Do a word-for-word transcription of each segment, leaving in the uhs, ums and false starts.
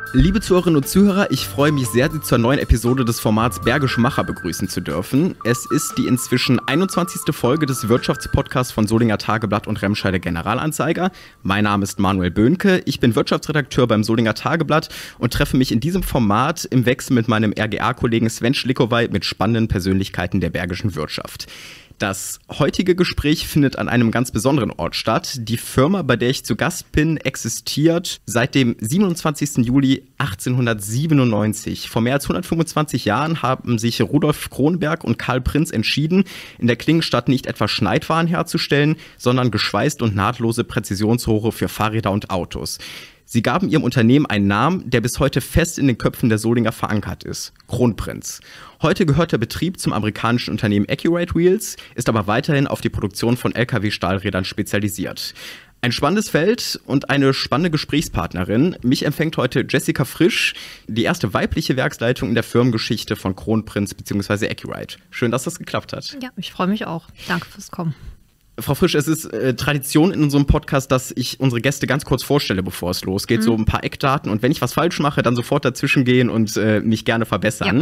Liebe Zuhörerinnen und Zuhörer, ich freue mich sehr, Sie zur neuen Episode des Formats Bergische Macher begrüßen zu dürfen. Es ist die inzwischen einundzwanzigste Folge des Wirtschaftspodcasts von Solinger Tageblatt und Remscheider Generalanzeiger. Mein Name ist Manuel Böhnke, ich bin Wirtschaftsredakteur beim Solinger Tageblatt und treffe mich in diesem Format im Wechsel mit meinem R G A-Kollegen Sven Schlickowey mit spannenden Persönlichkeiten der bergischen Wirtschaft. Das heutige Gespräch findet an einem ganz besonderen Ort statt. Die Firma, bei der ich zu Gast bin, existiert seit dem siebenundzwanzigsten Juli achtzehnhundertsiebenundneunzig. Vor mehr als hundertfünfundzwanzig Jahren haben sich Rudolf Kronberg und Karl Prinz entschieden, in der Klingenstadt nicht etwa Schneidwaren herzustellen, sondern geschweißt und nahtlose Präzisionsrohre für Fahrräder und Autos. Sie gaben ihrem Unternehmen einen Namen, der bis heute fest in den Köpfen der Solinger verankert ist: Kronprinz. Heute gehört der Betrieb zum amerikanischen Unternehmen Accurate Wheels, ist aber weiterhin auf die Produktion von L K W-Stahlrädern spezialisiert. Ein spannendes Feld und eine spannende Gesprächspartnerin. Mich empfängt heute Jessica Frisch, die erste weibliche Werksleitung in der Firmengeschichte von Kronprinz bzw. Accurate. Schön, dass das geklappt hat. Ja, ich freue mich auch. Danke fürs Kommen. Frau Frisch, es ist äh, Tradition in unserem Podcast, dass ich unsere Gäste ganz kurz vorstelle, bevor es losgeht. Mhm. So ein paar Eckdaten. Und wenn ich was falsch mache, dann sofort dazwischen gehen und äh, mich gerne verbessern. Ja.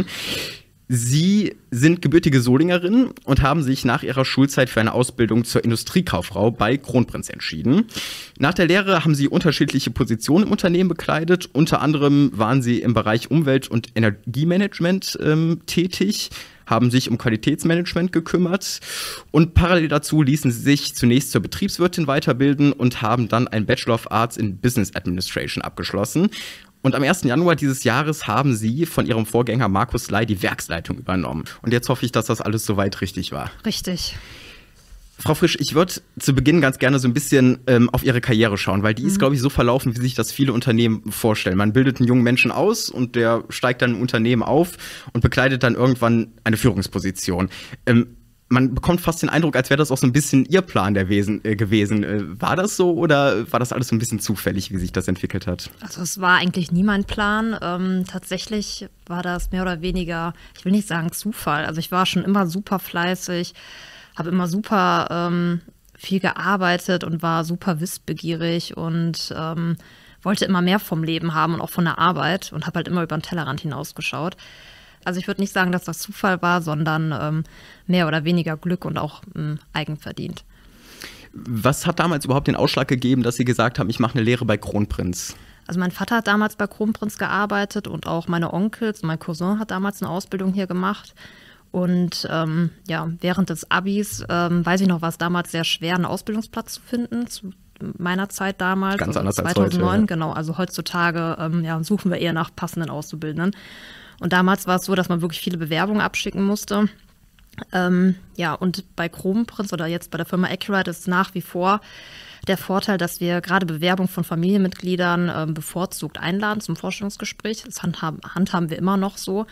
Sie sind gebürtige Solingerin und haben sich nach ihrer Schulzeit für eine Ausbildung zur Industriekauffrau bei Kronprinz entschieden. Nach der Lehre haben sie unterschiedliche Positionen im Unternehmen bekleidet. Unter anderem waren sie im Bereich Umwelt- und Energiemanagement ähm, tätig, haben sich um Qualitätsmanagement gekümmert und parallel dazu ließen sie sich zunächst zur Betriebswirtin weiterbilden und haben dann ein Bachelor of Arts in Business Administration abgeschlossen. Und am ersten Januar dieses Jahres haben sie von ihrem Vorgänger Markus Ley die Werksleitung übernommen. Und jetzt hoffe ich, dass das alles soweit richtig war. Richtig. Frau Frisch, ich würde zu Beginn ganz gerne so ein bisschen ähm, auf Ihre Karriere schauen, weil die mhm. ist, glaube ich, so verlaufen, wie sich das viele Unternehmen vorstellen. Man bildet einen jungen Menschen aus und der steigt dann im Unternehmen auf und bekleidet dann irgendwann eine Führungsposition. Ähm, man bekommt fast den Eindruck, als wäre das auch so ein bisschen Ihr Plan der Wesen, äh, gewesen. Äh, war das so oder war das alles so ein bisschen zufällig, wie sich das entwickelt hat? Also es war eigentlich nie mein Plan. Ähm, tatsächlich war das mehr oder weniger, ich will nicht sagen Zufall. Also ich war schon immer super fleißig, habe immer super ähm, viel gearbeitet und war super wissbegierig und ähm, wollte immer mehr vom Leben haben und auch von der Arbeit und habe halt immer über den Tellerrand hinausgeschaut. Also ich würde nicht sagen, dass das Zufall war, sondern ähm, mehr oder weniger Glück und auch ähm, eigenverdient. Was hat damals überhaupt den Ausschlag gegeben, dass Sie gesagt haben, ich mache eine Lehre bei Kronprinz? Also mein Vater hat damals bei Kronprinz gearbeitet und auch meine Onkels. Mein Cousin hat damals eine Ausbildung hier gemacht. Und ähm, ja, während des Abis, ähm, weiß ich noch, war es damals sehr schwer, einen Ausbildungsplatz zu finden, zu meiner Zeit damals. Ganz anders also zweitausendneun, als heute. Genau, also heutzutage ähm, ja, suchen wir eher nach passenden Auszubildenden. Und damals war es so, dass man wirklich viele Bewerbungen abschicken musste. Ähm, ja, und bei Kronprinz oder jetzt bei der Firma Accurate ist nach wie vor der Vorteil, dass wir gerade Bewerbungen von Familienmitgliedern ähm, bevorzugt einladen zum Vorstellungsgespräch. Das handhaben, handhaben wir immer noch so.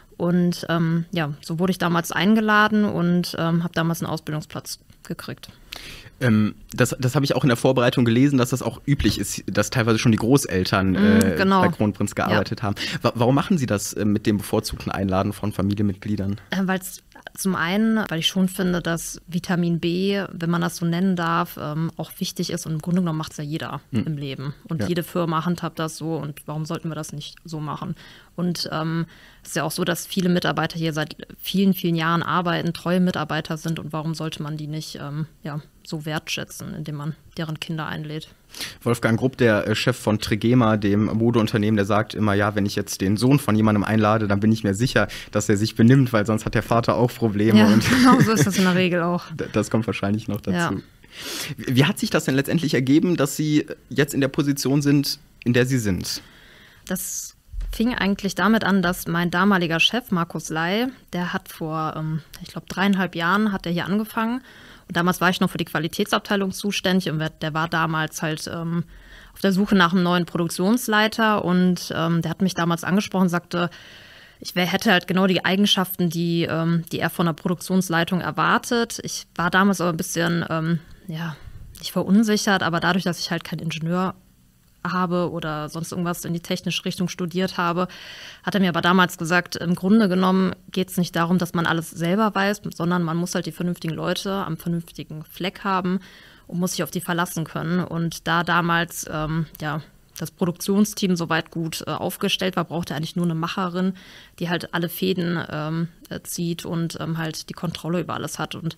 Und ähm, ja, so wurde ich damals eingeladen und ähm, habe damals einen Ausbildungsplatz gekriegt. Ähm, das das habe ich auch in der Vorbereitung gelesen, dass das auch üblich ist, dass teilweise schon die Großeltern mm, äh, genau. bei Kronprinz gearbeitet ja. haben. W- warum machen Sie das äh, mit dem bevorzugten Einladen von Familienmitgliedern? Äh, Weil es zum einen, weil ich schon finde, dass Vitamin B, wenn man das so nennen darf, ähm, auch wichtig ist. Und im Grunde genommen macht es ja jeder hm. im Leben. Und ja. jede Firma handhabt das so. Und warum sollten wir das nicht so machen? Und ähm, es ist ja auch so, dass viele Mitarbeiter hier seit vielen, vielen Jahren arbeiten, treue Mitarbeiter sind. Und warum sollte man die nicht ähm, ja, so wertschätzen, indem man deren Kinder einlädt? Wolfgang Grupp, der äh, Chef von Trigema, dem Modeunternehmen, der sagt immer, ja, wenn ich jetzt den Sohn von jemandem einlade, dann bin ich mir sicher, dass er sich benimmt, weil sonst hat der Vater auch Probleme. Ja, und genau, so ist das in der Regel auch. Das kommt wahrscheinlich noch dazu. Ja. Wie hat sich das denn letztendlich ergeben, dass Sie jetzt in der Position sind, in der Sie sind? Das fing eigentlich damit an, dass mein damaliger Chef, Markus Ley, der hat vor, ähm, ich glaube, dreieinhalb Jahren hat er hier angefangen. Und damals war ich noch für die Qualitätsabteilung zuständig und der war damals halt ähm, auf der Suche nach einem neuen Produktionsleiter und ähm, der hat mich damals angesprochen und sagte, ich wär, hätte halt genau die Eigenschaften, die, ähm, die er von der Produktionsleitung erwartet. Ich war damals aber ein bisschen, ähm, ja, nicht verunsichert, aber dadurch, dass ich halt kein Ingenieur habe oder sonst irgendwas in die technische Richtung studiert habe, hat er mir aber damals gesagt, im Grunde genommen geht es nicht darum, dass man alles selber weiß, sondern man muss halt die vernünftigen Leute am vernünftigen Fleck haben und muss sich auf die verlassen können. Und da damals ähm, ja das Produktionsteam soweit gut äh, aufgestellt war, brauchte er eigentlich nur eine Macherin, die halt alle Fäden ähm, zieht und ähm, halt die Kontrolle über alles hat. Und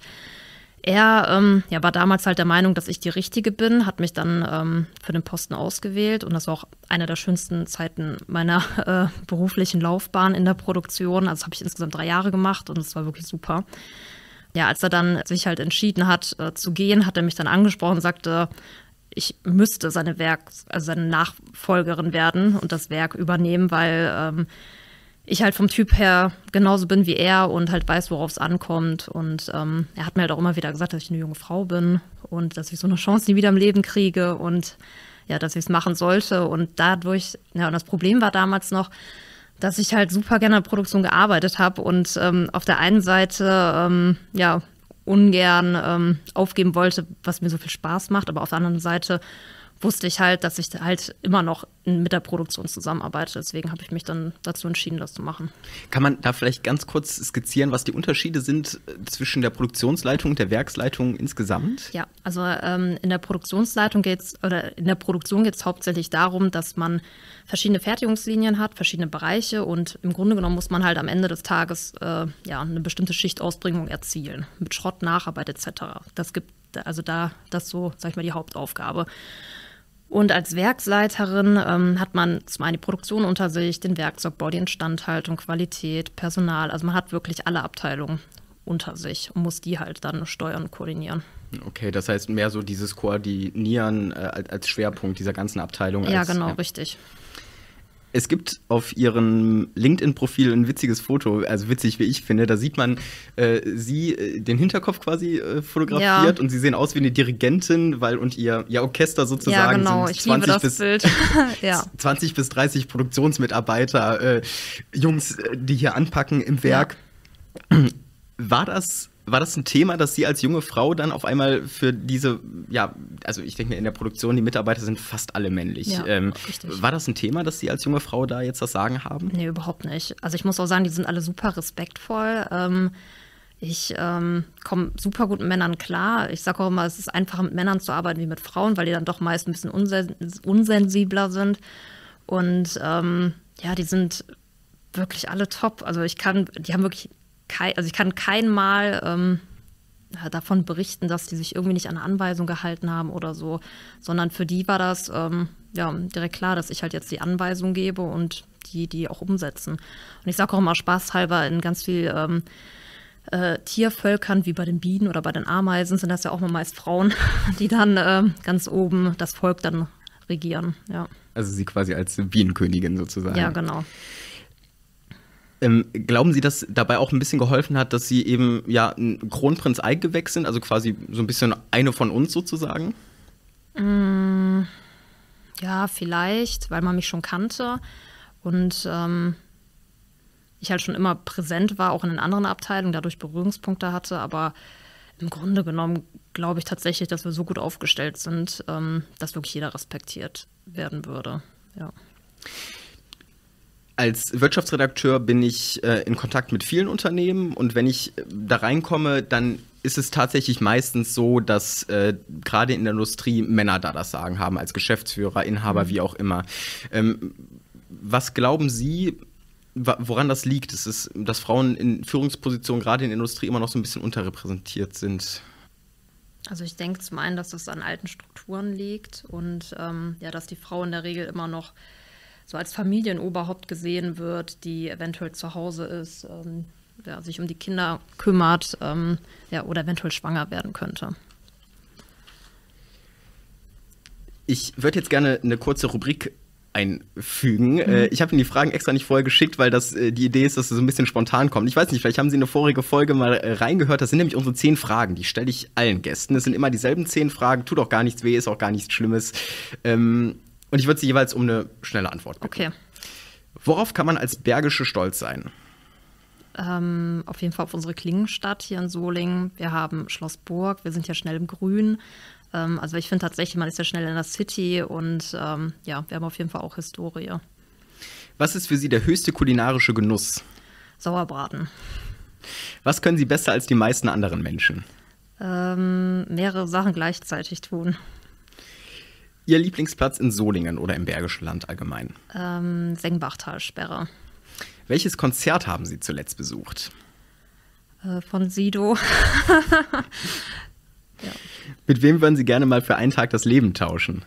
er ähm, ja, war damals halt der Meinung, dass ich die Richtige bin, hat mich dann ähm, für den Posten ausgewählt. Und das war auch eine der schönsten Zeiten meiner äh, beruflichen Laufbahn in der Produktion. Also das habe ich insgesamt drei Jahre gemacht und es war wirklich super. Ja, als er dann sich halt entschieden hat äh, zu gehen, hat er mich dann angesprochen und sagte, ich müsste seine Werk, also seine Nachfolgerin werden und das Werk übernehmen, weil ähm, ich halt vom Typ her genauso bin wie er und halt weiß, worauf es ankommt. Und ähm, er hat mir halt auch immer wieder gesagt, dass ich eine junge Frau bin und dass ich so eine Chance nie wieder im Leben kriege und ja, dass ich es machen sollte. Und dadurch, ja, und das Problem war damals noch, dass ich halt super gerne in der Produktion gearbeitet habe und ähm, auf der einen Seite, ähm, ja, ungern ähm, aufgeben wollte, was mir so viel Spaß macht. Aber auf der anderen Seite wusste ich halt, dass ich halt immer noch mit der Produktion zusammenarbeite. Deswegen habe ich mich dann dazu entschieden, das zu machen. Kann man da vielleicht ganz kurz skizzieren, was die Unterschiede sind zwischen der Produktionsleitung und der Werksleitung insgesamt? Ja, also ähm, in der Produktionsleitung geht's oder in der Produktion geht es hauptsächlich darum, dass man verschiedene Fertigungslinien hat, verschiedene Bereiche und im Grunde genommen muss man halt am Ende des Tages äh, ja, eine bestimmte Schichtausbringung erzielen. Mit Schrott, Nacharbeit et cetera. Das gibt also da das so, sag ich mal, die Hauptaufgabe. Und als Werksleiterin ähm, hat man zum einen die Produktion unter sich, den Werkzeugbau, die Instandhaltung, Qualität, Personal. Also man hat wirklich alle Abteilungen unter sich und muss die halt dann steuern und koordinieren. Okay, das heißt mehr so dieses Koordinieren äh, als Schwerpunkt dieser ganzen Abteilung. Ja, als, genau, ja. richtig. Es gibt auf ihrem LinkedIn-Profil ein witziges Foto, also witzig wie ich finde. Da sieht man äh, sie, äh, den Hinterkopf quasi äh, fotografiert ja. Und sie sehen aus wie eine Dirigentin, weil und ihr, ihr Orchester sozusagen ja, genau. sind ich liebe das bis, Bild. ja. zwanzig bis dreißig Produktionsmitarbeiter, äh, Jungs, die hier anpacken im Werk. Ja. War das War das ein Thema, dass Sie als junge Frau dann auf einmal für diese, ja, also ich denke, in der Produktion, die Mitarbeiter sind fast alle männlich. Ja, ähm, richtig. War das ein Thema, dass Sie als junge Frau da jetzt das Sagen haben? Nee, überhaupt nicht. Also ich muss auch sagen, die sind alle super respektvoll. Ähm, ich ähm, komme super gut mit Männern klar. Ich sage auch immer, es ist einfacher mit Männern zu arbeiten wie mit Frauen, weil die dann doch meist ein bisschen unsen- unsensibler sind. Und ähm, ja, die sind wirklich alle top. Also ich kann, die haben wirklich Kein, also ich kann kein Mal ähm, davon berichten, dass die sich irgendwie nicht an eine Anweisung gehalten haben oder so, sondern für die war das ähm, ja, direkt klar, dass ich halt jetzt die Anweisung gebe und die die auch umsetzen. Und ich sage auch immer spaßhalber, in ganz viel ähm, äh, Tiervölkern, wie bei den Bienen oder bei den Ameisen, sind das ja auch mal meist Frauen, die dann äh, ganz oben das Volk dann regieren. Ja. Also Sie quasi als Bienenkönigin sozusagen. Ja, genau. Ähm, glauben Sie, dass dabei auch ein bisschen geholfen hat, dass Sie eben ja ein Kronprinz Eigewächs sind, also quasi so ein bisschen eine von uns sozusagen? Mm, ja, vielleicht, weil man mich schon kannte und ähm, ich halt schon immer präsent war, auch in den anderen Abteilungen, dadurch Berührungspunkte hatte, aber im Grunde genommen glaube ich tatsächlich, dass wir so gut aufgestellt sind, ähm, dass wirklich jeder respektiert werden würde, ja. Als Wirtschaftsredakteur bin ich äh, in Kontakt mit vielen Unternehmen und wenn ich äh, da reinkomme, dann ist es tatsächlich meistens so, dass äh, gerade in der Industrie Männer da das Sagen haben, als Geschäftsführer, Inhaber, mhm. wie auch immer. Ähm, was glauben Sie, woran das liegt? Es ist, dass Frauen in Führungspositionen gerade in der Industrie immer noch so ein bisschen unterrepräsentiert sind. Also ich denke zum einen, dass das an alten Strukturen liegt und ähm, ja, dass die Frau in der Regel immer noch so als Familienoberhaupt gesehen wird, die eventuell zu Hause ist, ähm, ja, sich um die Kinder kümmert, ähm, ja, oder eventuell schwanger werden könnte. Ich würde jetzt gerne eine kurze Rubrik einfügen. Mhm. Äh, ich habe Ihnen die Fragen extra nicht vorher geschickt, weil das äh, die Idee ist, dass es so ein bisschen spontan kommt. Ich weiß nicht, vielleicht haben Sie eine vorige Folge mal äh, reingehört. Das sind nämlich unsere zehn Fragen. Die stelle ich allen Gästen. Es sind immer dieselben zehn Fragen. Tut auch gar nichts weh, ist auch gar nichts Schlimmes. Ähm, Und ich würde Sie jeweils um eine schnelle Antwort bitten. Okay. Worauf kann man als Bergische stolz sein? Ähm, auf jeden Fall auf unsere Klingenstadt hier in Solingen. Wir haben Schloss Burg, wir sind ja schnell im Grün. Ähm, also ich finde tatsächlich, man ist ja schnell in der City und ähm, ja, wir haben auf jeden Fall auch Historie. Was ist für Sie der höchste kulinarische Genuss? Sauerbraten. Was können Sie besser als die meisten anderen Menschen? Ähm, mehrere Sachen gleichzeitig tun. Ihr Lieblingsplatz in Solingen oder im Bergischen Land allgemein? Ähm, Sengbachtalsperre. Welches Konzert haben Sie zuletzt besucht? Äh, von Sido. Ja. Mit wem würden Sie gerne mal für einen Tag das Leben tauschen?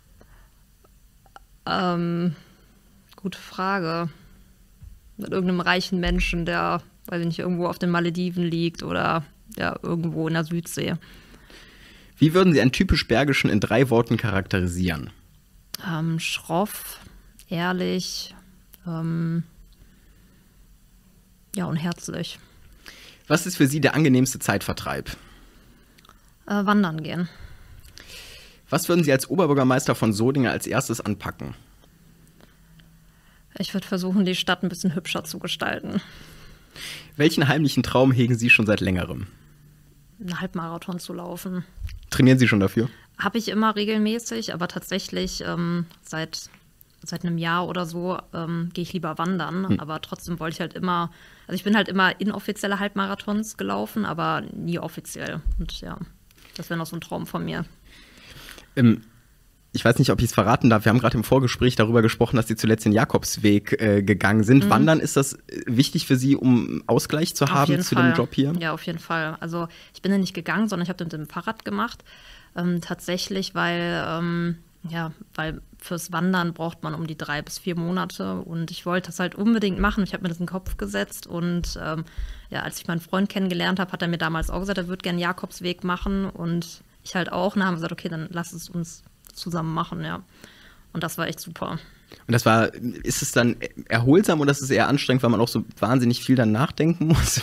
Ähm, gute Frage. Mit irgendeinem reichen Menschen, der, weiß ich nicht, irgendwo auf den Malediven liegt oder ja, irgendwo in der Südsee. Wie würden Sie einen typisch Bergischen in drei Worten charakterisieren? Ähm, schroff, ehrlich, ähm, ja, und herzlich. Was ist für Sie der angenehmste Zeitvertreib? Äh, wandern gehen. Was würden Sie als Oberbürgermeister von Solingen als erstes anpacken? Ich würde versuchen, die Stadt ein bisschen hübscher zu gestalten. Welchen heimlichen Traum hegen Sie schon seit längerem? Einen Halbmarathon zu laufen. Trainieren Sie schon dafür? Habe ich immer regelmäßig, aber tatsächlich ähm, seit, seit einem Jahr oder so ähm, gehe ich lieber wandern. Hm. Aber trotzdem wollte ich halt immer, also ich bin halt immer inoffizielle Halbmarathons gelaufen, aber nie offiziell. Und ja, das wäre noch so ein Traum von mir. Ähm, ich weiß nicht, ob ich es verraten darf. Wir haben gerade im Vorgespräch darüber gesprochen, dass Sie zuletzt den Jakobsweg äh, gegangen sind. Mhm. Wandern, ist das wichtig für Sie, um Ausgleich zu auf haben zu Fall. dem Job hier? Ja, auf jeden Fall. Also ich bin ja nicht gegangen, sondern ich habe das mit dem Fahrrad gemacht. Ähm, tatsächlich, weil, ähm, ja, weil fürs Wandern braucht man um die drei bis vier Monate. Und ich wollte das halt unbedingt machen. Ich habe mir das in den Kopf gesetzt. Und ähm, ja, als ich meinen Freund kennengelernt habe, hat er mir damals auch gesagt, er würde gerne einen Jakobsweg machen. Und ich halt auch. Und dann haben wir gesagt, okay, dann lass es uns zusammen machen, ja. Und das war echt super. Und das war, ist es dann erholsam oder ist es eher anstrengend, weil man auch so wahnsinnig viel dann nachdenken muss?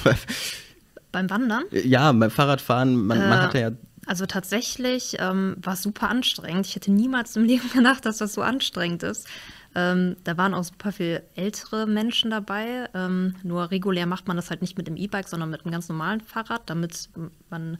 Beim Wandern? Ja, beim Fahrradfahren, man, äh, man hat ja... Also tatsächlich ähm, war es super anstrengend. Ich hätte niemals im Leben gedacht, dass das so anstrengend ist. Ähm, da waren auch super viele ältere Menschen dabei. Ähm, nur regulär macht man das halt nicht mit dem E-Bike, sondern mit einem ganz normalen Fahrrad, damit man...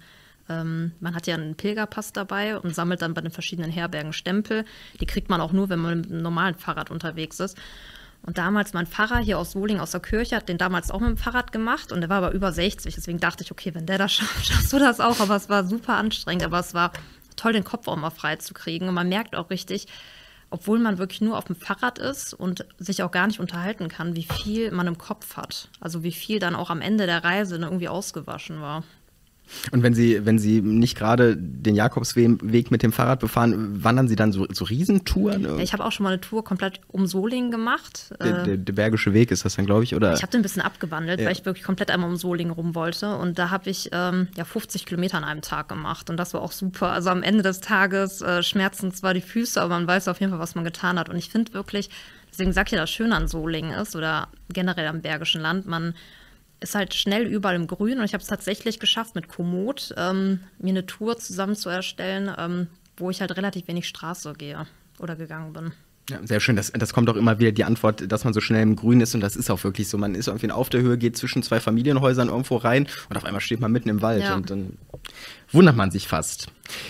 Man hat ja einen Pilgerpass dabei und sammelt dann bei den verschiedenen Herbergen Stempel. Die kriegt man auch nur, wenn man mit einem normalen Fahrrad unterwegs ist. Und damals mein Pfarrer hier aus Solingen, aus der Kirche, hat den damals auch mit dem Fahrrad gemacht. Und der war aber über sechzig. Deswegen dachte ich, okay, wenn der das schafft, schaffst du das auch. Aber es war super anstrengend. Aber es war toll, den Kopf auch mal frei zu kriegen. Und man merkt auch richtig, obwohl man wirklich nur auf dem Fahrrad ist und sich auch gar nicht unterhalten kann, wie viel man im Kopf hat. Also wie viel dann auch am Ende der Reise irgendwie ausgewaschen war. Und wenn Sie, wenn Sie nicht gerade den Jakobsweg mit dem Fahrrad befahren, wandern Sie dann so, so Riesentouren? Ja, ich habe auch schon mal eine Tour komplett um Solingen gemacht. Der, der, der Bergische Weg ist das dann, glaube ich, oder? Ich habe den ein bisschen abgewandelt, ja. Weil ich wirklich komplett einmal um Solingen rum wollte. Und da habe ich ähm, ja fünfzig Kilometer an einem Tag gemacht. Und das war auch super. Also am Ende des Tages äh, schmerzen zwar die Füße, aber man weiß auf jeden Fall, was man getan hat. Und ich finde wirklich, deswegen sage ich ja, das Schöne an Solingen ist oder generell am Bergischen Land, man ist halt schnell überall im Grün und ich habe es tatsächlich geschafft, mit Komoot ähm, mir eine Tour zusammen zu erstellen, ähm, wo ich halt relativ wenig Straße gehe oder gegangen bin. Ja, sehr schön. Das, das kommt auch immer wieder die Antwort, dass man so schnell im Grün ist und das ist auch wirklich so. Man ist irgendwie auf der Höhe, geht zwischen zwei Familienhäusern irgendwo rein und auf einmal steht man mitten im Wald, ja. Und dann wundert man sich fast.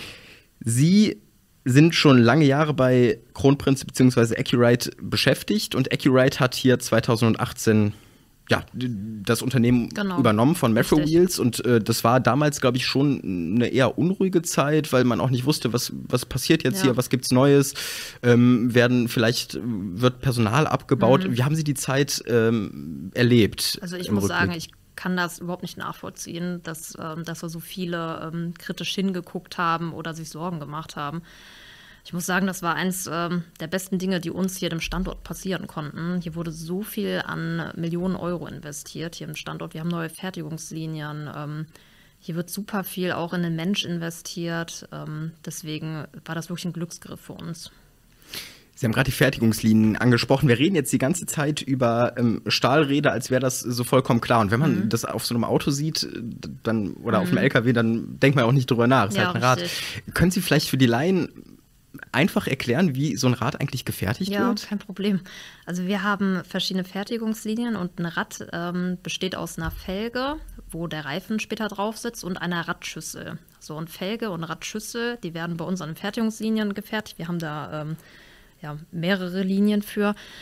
Sie sind schon lange Jahre bei Kronprinz bzw. Accurite beschäftigt und Accurite hat hier zweitausendachtzehn ja, das Unternehmen genau. übernommen von Metro Wheels und äh, das war damals, glaube ich, schon eine eher unruhige Zeit, weil man auch nicht wusste, was, was passiert jetzt ja. hier, was gibt's Neues, ähm, werden vielleicht, wird Personal abgebaut. Mhm. Wie haben Sie die Zeit ähm, erlebt? Also ich muss Rückblick? sagen, ich kann das überhaupt nicht nachvollziehen, dass, ähm, dass da so viele ähm, kritisch hingeguckt haben oder sich Sorgen gemacht haben. Ich muss sagen, das war eines ähm, der besten Dinge, die uns hier im Standort passieren konnten. Hier wurde so viel an Millionen Euro investiert hier im Standort. Wir haben neue Fertigungslinien. Ähm, hier wird super viel auch in den Mensch investiert. Ähm, deswegen war das wirklich ein Glücksgriff für uns. Sie haben gerade die Fertigungslinien angesprochen. Wir reden jetzt die ganze Zeit über ähm, Stahlräder, als wäre das so vollkommen klar. Und wenn man mhm. das auf so einem Auto sieht dann, oder mhm. auf einem L K W, dann denkt man auch nicht drüber nach. Das ja, ist halt ein Rad. Richtig. Können Sie vielleicht für die Laien einfach erklären, wie so ein Rad eigentlich gefertigt ja, wird? Ja, kein Problem. Also wir haben verschiedene Fertigungslinien und ein Rad ähm, besteht aus einer Felge, wo der Reifen später drauf sitzt und einer Radschüssel. So eine Felge und Radschüssel, die werden bei uns an den Fertigungslinien gefertigt. Wir haben da ähm, ja, mehrere Linien für.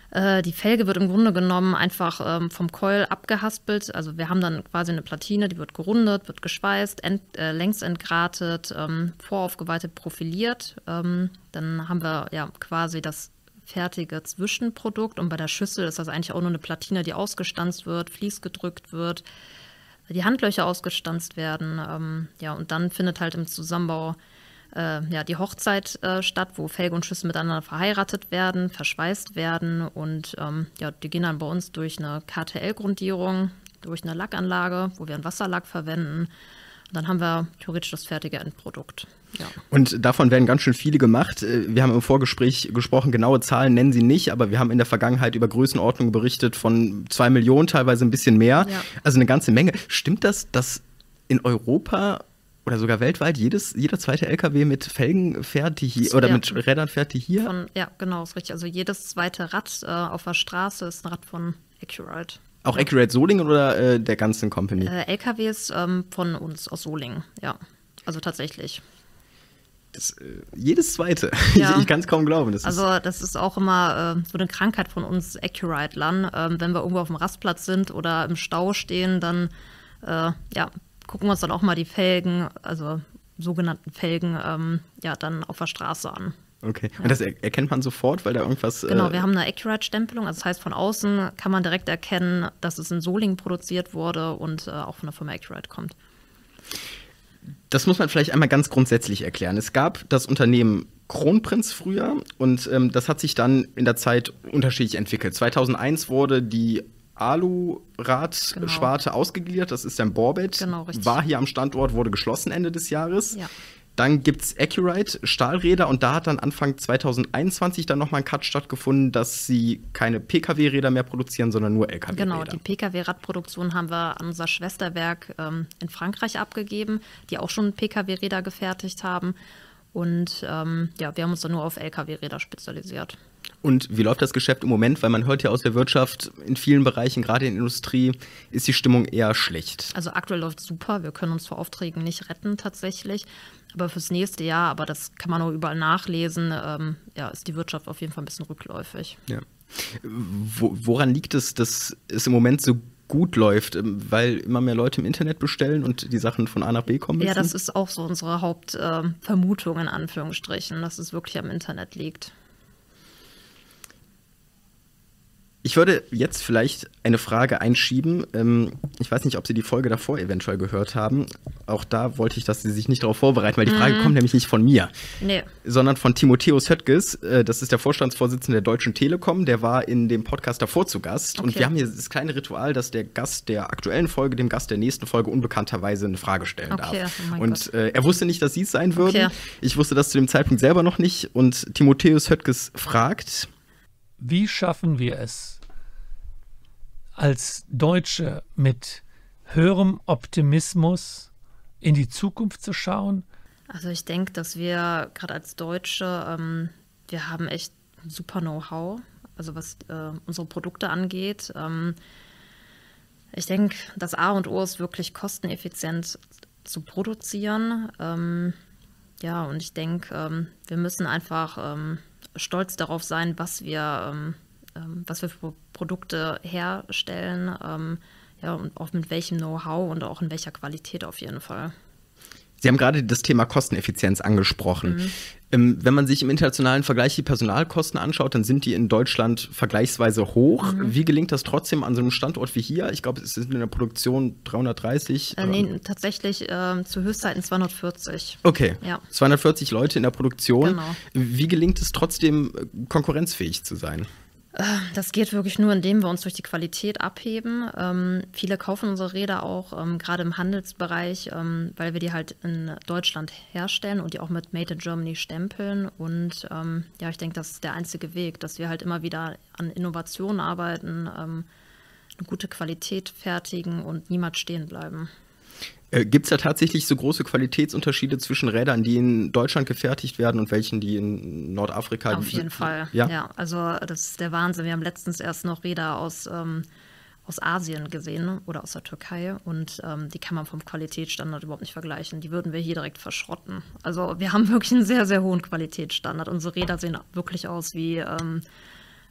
Die Felge wird im Grunde genommen einfach ähm, vom Coil abgehaspelt. Also wir haben dann quasi eine Platine, die wird gerundet, wird geschweißt, ent, äh, längs entgratet, ähm, voraufgeweitet, profiliert. Ähm, dann haben wir ja quasi das fertige Zwischenprodukt. Und bei der Schüssel ist das eigentlich auch nur eine Platine, die ausgestanzt wird, Vlies gedrückt wird, die Handlöcher ausgestanzt werden. Ähm, ja, und dann findet halt im Zusammenbau ja, die Hochzeit äh, statt, wo Felge und Schüssel miteinander verheiratet werden, verschweißt werden und ähm, ja, die gehen dann bei uns durch eine K T L-Grundierung, durch eine Lackanlage, wo wir einen Wasserlack verwenden. Und dann haben wir theoretisch das fertige Endprodukt. Ja. Und davon werden ganz schön viele gemacht. Wir haben im Vorgespräch gesprochen, genaue Zahlen nennen Sie nicht, aber wir haben in der Vergangenheit über Größenordnungen berichtet von zwei Millionen, teilweise ein bisschen mehr. Ja. Also eine ganze Menge. Stimmt das, dass in Europa oder sogar weltweit jedes, jeder zweite L K W mit Felgen fährt, die hier, oder ja. mit Rädern fährt, die hier? Von, ja, genau, ist richtig. Also jedes zweite Rad äh, auf der Straße ist ein Rad von Accurate. Auch Accurate Solingen oder äh, der ganzen Company? Äh, L K Ws ähm, von uns aus Solingen, ja. Also tatsächlich. Das, äh, jedes zweite. Ja. Ich, ich kann es kaum glauben. Das also ist das ist auch immer äh, so eine Krankheit von uns Accurate-Lern. Ähm, wenn wir irgendwo auf dem Rastplatz sind oder im Stau stehen, dann äh, ja, gucken wir uns dann auch mal die Felgen, also sogenannten Felgen, ähm, ja, dann auf der Straße an. Okay, ja. Und das er- erkennt man sofort, weil da irgendwas... Genau, äh wir haben eine Accurate-Stempelung, also das heißt, von außen kann man direkt erkennen, dass es in Solingen produziert wurde und äh, auch von der Firma Accurate kommt. Das muss man vielleicht einmal ganz grundsätzlich erklären. Es gab das Unternehmen Kronprinz früher und ähm, das hat sich dann in der Zeit unterschiedlich entwickelt. zweitausendeins wurde die Alu-Rad-Sparte genau. ausgegliedert, das ist dann Borbet, genau, richtig. War hier am Standort, wurde geschlossen Ende des Jahres. Ja. Dann gibt es Accurate Stahlräder und da hat dann Anfang zweitausendeinundzwanzig dann nochmal ein Cut stattgefunden, dass sie keine P K W-Räder mehr produzieren, sondern nur L K W-Räder. Genau, die P K W-Radproduktion haben wir an unser Schwesterwerk ähm, in Frankreich abgegeben, die auch schon P K W-Räder gefertigt haben. Und ähm, ja, wir haben uns dann nur auf L K W-Räder spezialisiert. Und wie läuft das Geschäft im Moment? Weil man hört ja aus der Wirtschaft, in vielen Bereichen, gerade in der Industrie, ist die Stimmung eher schlecht. Also aktuell läuft es super. Wir können uns vor Aufträgen nicht retten tatsächlich. Aber fürs nächste Jahr, aber das kann man auch überall nachlesen, ähm, ja, ist die Wirtschaft auf jeden Fall ein bisschen rückläufig. Ja. Wo, woran liegt es, dass es im Moment so gut läuft? Weil immer mehr Leute im Internet bestellen und die Sachen von A nach B kommen müssen? Ja, das ist auch so unsere Hauptvermutung, äh, in Anführungsstrichen, dass es wirklich am Internet liegt. Ich würde jetzt vielleicht eine Frage einschieben. Ich weiß nicht, ob Sie die Folge davor eventuell gehört haben. Auch da wollte ich, dass Sie sich nicht darauf vorbereiten, weil die Frage mm. kommt nämlich nicht von mir, nee. sondern von Timotheus Höttges. Das ist der Vorstandsvorsitzende der Deutschen Telekom. Der war in dem Podcast davor zu Gast. Okay. Und wir haben hier das kleine Ritual, dass der Gast der aktuellen Folge dem Gast der nächsten Folge unbekannterweise eine Frage stellen okay. darf. Oh und äh, er wusste nicht, dass Sie es sein würden. Okay. Ich wusste das zu dem Zeitpunkt selber noch nicht. Und Timotheus Höttges fragt: Wie schaffen wir es, als Deutsche mit höherem Optimismus in die Zukunft zu schauen? Also ich denke, dass wir gerade als Deutsche, ähm, wir haben echt super Know-how, also was äh, unsere Produkte angeht. Ähm, ich denke, das A und O ist wirklich kosteneffizient zu produzieren. Ähm, ja, und ich denke, ähm, wir müssen einfach ähm, stolz darauf sein, was wir ähm, was wir für Produkte herstellen, ähm, ja, und auch mit welchem Know-how und auch in welcher Qualität auf jeden Fall. Sie haben gerade das Thema Kosteneffizienz angesprochen. Mhm. Ähm, wenn man sich im internationalen Vergleich die Personalkosten anschaut, dann sind die in Deutschland vergleichsweise hoch. Mhm. Wie gelingt das trotzdem an so einem Standort wie hier? Ich glaube, es sind in der Produktion dreihundertdreißig. Äh, nee, tatsächlich äh, zu Höchstzeiten zweihundertvierzig. Okay, ja. zweihundertvierzig Leute in der Produktion. Genau. Wie gelingt es trotzdem, konkurrenzfähig zu sein? Das geht wirklich nur, indem wir uns durch die Qualität abheben. Ähm, viele kaufen unsere Räder auch, ähm, gerade im Handelsbereich, ähm, weil wir die halt in Deutschland herstellen und die auch mit Made in Germany stempeln. Und ähm, ja, ich denke, das ist der einzige Weg, dass wir halt immer wieder an Innovationen arbeiten, ähm, eine gute Qualität fertigen und niemals stehen bleiben. Äh, Gibt es da tatsächlich so große Qualitätsunterschiede zwischen Rädern, die in Deutschland gefertigt werden und welchen, die in Nordafrika? Auf jeden Fall, ja? ja. Also das ist der Wahnsinn. Wir haben letztens erst noch Räder aus, ähm, aus Asien gesehen oder aus der Türkei und ähm, die kann man vom Qualitätsstandard überhaupt nicht vergleichen. Die würden wir hier direkt verschrotten. Also wir haben wirklich einen sehr, sehr hohen Qualitätsstandard. Unsere Räder sehen wirklich aus wie, ähm,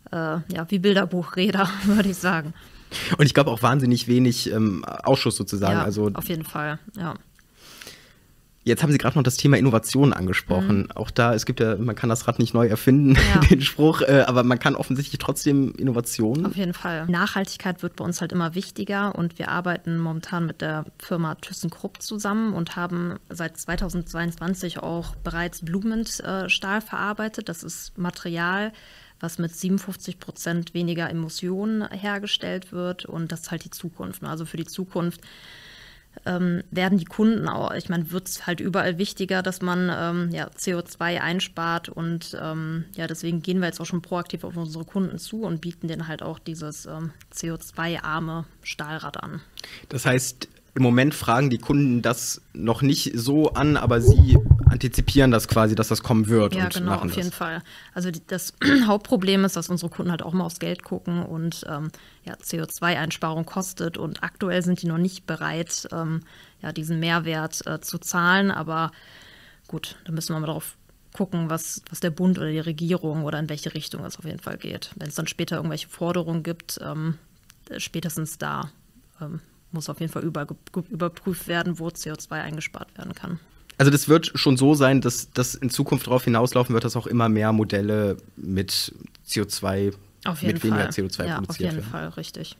äh, ja, wie Bilderbuchräder, würde ich sagen. Und ich glaube auch wahnsinnig wenig ähm, Ausschuss sozusagen. Ja, also, auf jeden Fall, ja. Jetzt haben Sie gerade noch das Thema Innovation angesprochen. Mhm. Auch da, es gibt ja, man kann das Rad nicht neu erfinden, ja. den Spruch, äh, aber man kann offensichtlich trotzdem Innovationen. Auf jeden Fall. Nachhaltigkeit wird bei uns halt immer wichtiger und wir arbeiten momentan mit der Firma ThyssenKrupp zusammen und haben seit zweitausendzweiundzwanzig auch bereits Blumenstahl verarbeitet. Das ist Material, was mit siebenundfünfzig Prozent weniger Emissionen hergestellt wird und das ist halt die Zukunft. Also für die Zukunft Ähm, werden die Kunden auch, ich meine, wird es halt überall wichtiger, dass man ähm, ja, C O zwei einspart und ähm, ja, deswegen gehen wir jetzt auch schon proaktiv auf unsere Kunden zu und bieten denen halt auch dieses ähm, C O zwei arme Stahlrad an. Das heißt, im Moment fragen die Kunden das noch nicht so an, aber sie antizipieren das quasi, dass das kommen wird. Ja, und genau, machen auf das. jeden Fall. Also die, das Hauptproblem ist, dass unsere Kunden halt auch mal aufs Geld gucken und ähm, ja, C O zwei Einsparung kostet und aktuell sind die noch nicht bereit, ähm, ja, diesen Mehrwert äh, zu zahlen. Aber gut, da müssen wir mal drauf gucken, was, was der Bund oder die Regierung oder in welche Richtung es auf jeden Fall geht. Wenn es dann später irgendwelche Forderungen gibt, ähm, spätestens da ähm, muss auf jeden Fall über, überprüft werden, wo C O zwei eingespart werden kann. Also das wird schon so sein, dass das in Zukunft darauf hinauslaufen wird, dass auch immer mehr Modelle mit C O zwei, auf jeden mit weniger Fall. C O zwei ja, produziert werden. Auf jeden Fall, richtig.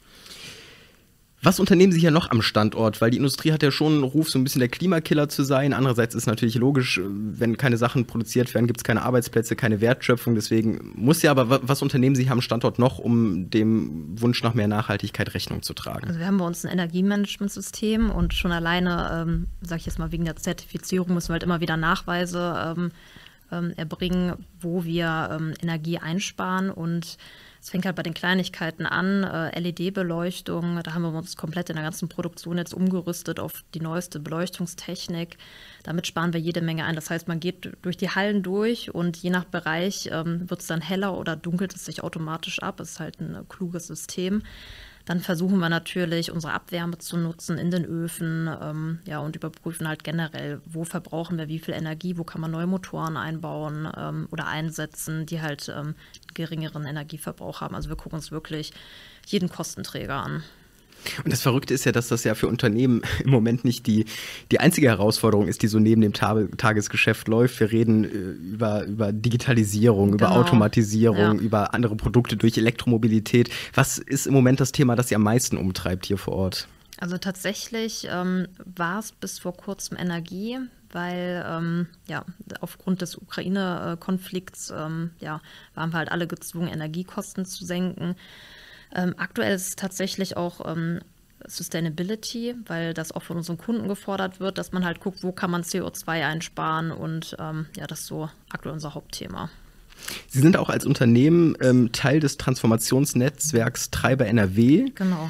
Was unternehmen Sie hier noch am Standort? Weil die Industrie hat ja schon einen Ruf, so ein bisschen der Klimakiller zu sein. Andererseits ist natürlich logisch, wenn keine Sachen produziert werden, gibt es keine Arbeitsplätze, keine Wertschöpfung. Deswegen muss ja, aber was unternehmen Sie hier am Standort noch, um dem Wunsch nach mehr Nachhaltigkeit Rechnung zu tragen? Also wir haben bei uns ein Energiemanagementsystem und schon alleine, ähm, sage ich jetzt mal, wegen der Zertifizierung müssen wir halt immer wieder Nachweise ähm, ähm, erbringen, wo wir ähm, Energie einsparen und es fängt halt bei den Kleinigkeiten an, äh, L E D-Beleuchtung, da haben wir uns komplett in der ganzen Produktion jetzt umgerüstet auf die neueste Beleuchtungstechnik. Damit sparen wir jede Menge ein. Das heißt, man geht durch die Hallen durch und je nach Bereich ähm, wird es dann heller oder dunkelt es sich automatisch ab. Das ist halt ein äh, kluges System. Dann versuchen wir natürlich, unsere Abwärme zu nutzen in den Öfen ähm, ja, und überprüfen halt generell, wo verbrauchen wir wie viel Energie, wo kann man neue Motoren einbauen ähm, oder einsetzen, die halt ähm, geringeren Energieverbrauch haben. Also wir gucken uns wirklich jeden Kostenträger an. Und das Verrückte ist ja, dass das ja für Unternehmen im Moment nicht die, die einzige Herausforderung ist, die so neben dem Ta- Tagesgeschäft läuft. Wir reden äh, über, über Digitalisierung, Genau. über Automatisierung, Ja. über andere Produkte durch Elektromobilität. Was ist im Moment das Thema, das Sie am meisten umtreibt hier vor Ort? Also tatsächlich ähm, war es bis vor kurzem Energie, weil ähm, ja, aufgrund des Ukraine-Konflikts ähm, ja, waren wir halt alle gezwungen, Energiekosten zu senken. Ähm, aktuell ist es tatsächlich auch ähm, Sustainability, weil das auch von unseren Kunden gefordert wird, dass man halt guckt, wo kann man C O zwei einsparen und ähm, ja, das ist so aktuell unser Hauptthema. Sie sind auch als Unternehmen ähm, Teil des Transformationsnetzwerks Treiber N R W. Genau.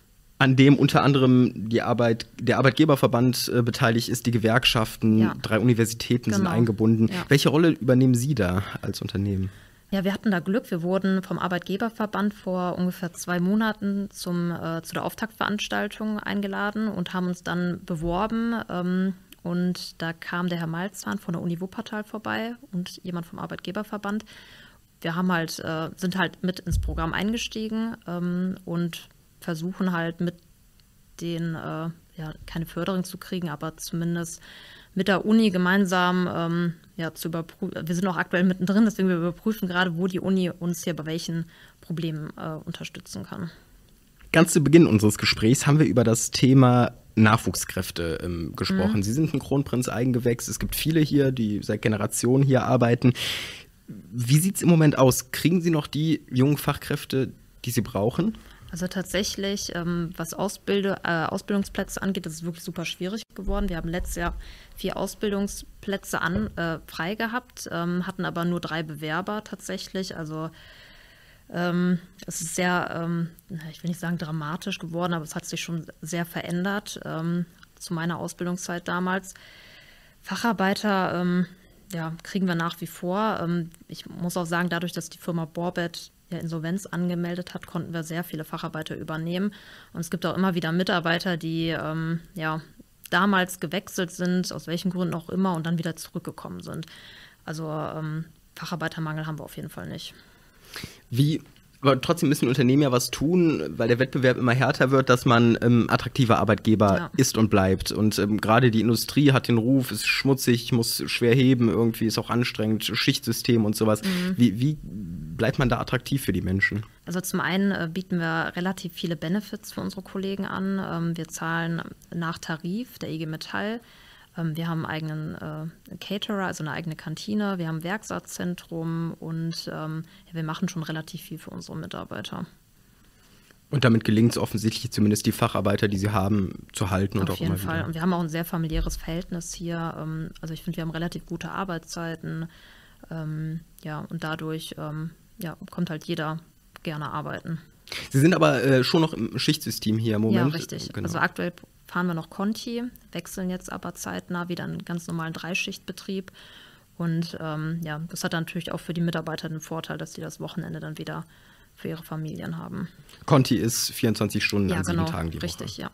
An dem unter anderem die Arbeit, der Arbeitgeberverband äh, beteiligt ist, die Gewerkschaften, Ja. drei Universitäten sind Genau. eingebunden. Ja. Welche Rolle übernehmen Sie da als Unternehmen? Ja, wir hatten da Glück. Wir wurden vom Arbeitgeberverband vor ungefähr zwei Monaten zum, äh, zu der Auftaktveranstaltung eingeladen und haben uns dann beworben. Ähm, und da kam der Herr Malzahn von der Uni Wuppertal vorbei und jemand vom Arbeitgeberverband. Wir haben halt, äh, sind halt mit ins Programm eingestiegen ähm, und versuchen halt mit den, äh, ja, keine Förderung zu kriegen, aber zumindest mit der Uni gemeinsam ähm, ja, zu überprüfen. Wir sind auch aktuell mittendrin, deswegen wir überprüfen gerade, wo die Uni uns hier bei welchen Problemen äh, unterstützen kann. Ganz zu Beginn unseres Gesprächs haben wir über das Thema Nachwuchskräfte ähm, gesprochen. Mhm. Sie sind ein Kronprinz-Eigengewächs. Es gibt viele hier, die seit Generationen hier arbeiten. Wie sieht es im Moment aus? Kriegen Sie noch die jungen Fachkräfte, die Sie brauchen? Also tatsächlich, ähm, was Ausbilde, äh, Ausbildungsplätze angeht, ist es wirklich super schwierig geworden. Wir haben letztes Jahr vier Ausbildungsplätze an, äh, frei gehabt, ähm, hatten aber nur drei Bewerber tatsächlich. Also ähm, es ist sehr, ähm, ich will nicht sagen dramatisch geworden, aber es hat sich schon sehr verändert ähm, zu meiner Ausbildungszeit damals. Facharbeiter ähm, ja, kriegen wir nach wie vor. Ähm, ich muss auch sagen, dadurch, dass die Firma Borbet ja Insolvenz angemeldet hat, konnten wir sehr viele Facharbeiter übernehmen. Und es gibt auch immer wieder Mitarbeiter, die ähm, ja, damals gewechselt sind, aus welchen Gründen auch immer, und dann wieder zurückgekommen sind. Also ähm, Facharbeitermangel haben wir auf jeden Fall nicht. Wie, aber trotzdem müssen Unternehmen ja was tun, weil der Wettbewerb immer härter wird, dass man ähm, attraktiver Arbeitgeber Ja. ist und bleibt. Und ähm, gerade die Industrie hat den Ruf, ist schmutzig, muss schwer heben, irgendwie ist auch anstrengend, Schichtsystem und sowas. Mhm. Wie, wie bleibt man da attraktiv für die Menschen? Also zum einen äh, bieten wir relativ viele Benefits für unsere Kollegen an. Ähm, wir zahlen nach Tarif der I G Metall. Ähm, wir haben einen eigenen äh, Caterer, also eine eigene Kantine. Wir haben ein Werksatzzentrum und ähm, ja, wir machen schon relativ viel für unsere Mitarbeiter. Und damit gelingt es offensichtlich zumindest die Facharbeiter, die sie haben, zu halten und Auf auch jeden immer Fall. wieder. Und wir haben auch ein sehr familiäres Verhältnis hier. Ähm, also ich finde, wir haben relativ gute Arbeitszeiten. Ähm, ja, und dadurch ähm, ja, kommt halt jeder gerne arbeiten. Sie sind aber äh, schon noch im Schichtsystem hier im Moment. Ja, richtig. Genau. Also aktuell fahren wir noch Conti, wechseln jetzt aber zeitnah wieder in einen ganz normalen Dreischichtbetrieb. Und ähm, ja, das hat dann natürlich auch für die Mitarbeiter den Vorteil, dass die das Wochenende dann wieder für ihre Familien haben. Conti ist vierundzwanzig Stunden Ja, an sieben genau, Tagen die richtig, Woche. ja.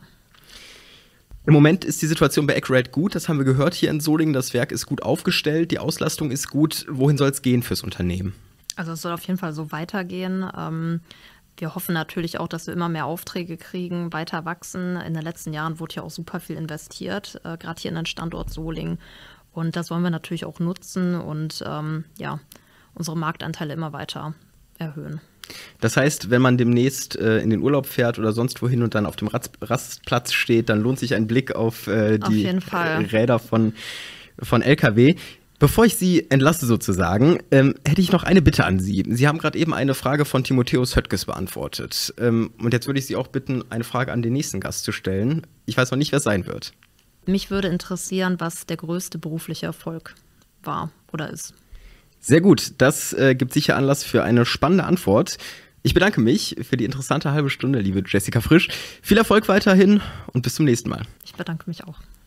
Im Moment ist die Situation bei Accurate gut, das haben wir gehört hier in Solingen. Das Werk ist gut aufgestellt, die Auslastung ist gut. Wohin soll es gehen fürs Unternehmen? Also es soll auf jeden Fall so weitergehen. Ähm, wir hoffen natürlich auch, dass wir immer mehr Aufträge kriegen, weiter wachsen. In den letzten Jahren wurde ja auch super viel investiert, äh, gerade hier in den Standort Solingen. Und das wollen wir natürlich auch nutzen und ähm, ja, unsere Marktanteile immer weiter erhöhen. Das heißt, wenn man demnächst äh, in den Urlaub fährt oder sonst wohin und dann auf dem Rast Rastplatz steht, dann lohnt sich ein Blick auf äh, Auf die jeden Fall. Räder von, von L K W. Bevor ich Sie entlasse sozusagen, ähm, hätte ich noch eine Bitte an Sie. Sie haben gerade eben eine Frage von Timotheus Höttges beantwortet. Ähm, und jetzt würde ich Sie auch bitten, eine Frage an den nächsten Gast zu stellen. Ich weiß noch nicht, wer es sein wird. Mich würde interessieren, was der größte berufliche Erfolg war oder ist. Sehr gut, das äh, gibt sicher Anlass für eine spannende Antwort. Ich bedanke mich für die interessante halbe Stunde, liebe Jessica Frisch. Viel Erfolg weiterhin und bis zum nächsten Mal. Ich bedanke mich auch.